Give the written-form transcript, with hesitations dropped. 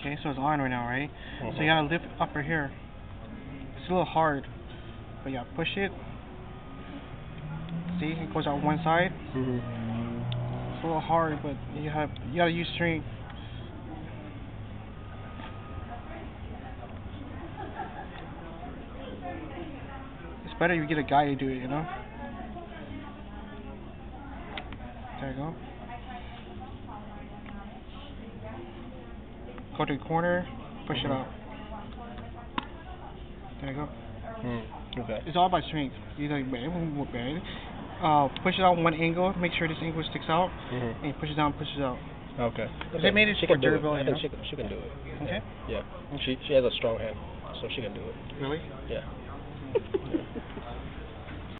Okay, so it's on right now, right? So you gotta lift upper here. It's a little hard, but yeah, push it. See, it goes out one side. It's a little hard, but you gotta use strength. It's better if you get a guy to do it, you know? There you go. Go to the corner, push it out. There you go. Okay. It's all about strength. You like push it out one angle, make sure this angle sticks out, and you push it down, push it out. Okay. They made it for durability. I think she can do it. Okay. Yeah. She has a strong hand, so she can do it. Really? Yeah.